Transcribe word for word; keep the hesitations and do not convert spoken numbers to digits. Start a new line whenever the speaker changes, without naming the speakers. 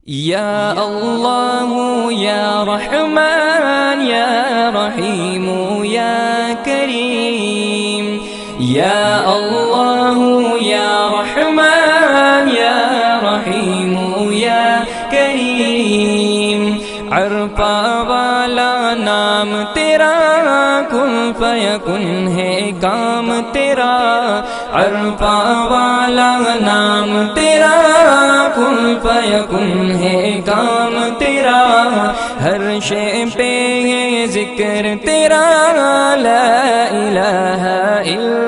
या अल्लाह या रहमान या रहीम या करीम। या अल्लाह या रहमान या रहीम या करीम। अरफा वाला नाम तेरा, कुन फयकुन है काम तेरा। अरफा वाला नाम तेरा, कुन फयकुन है काम तेरा। हर शे पे है जिक्र तेरा, ला इलाहा इल्ला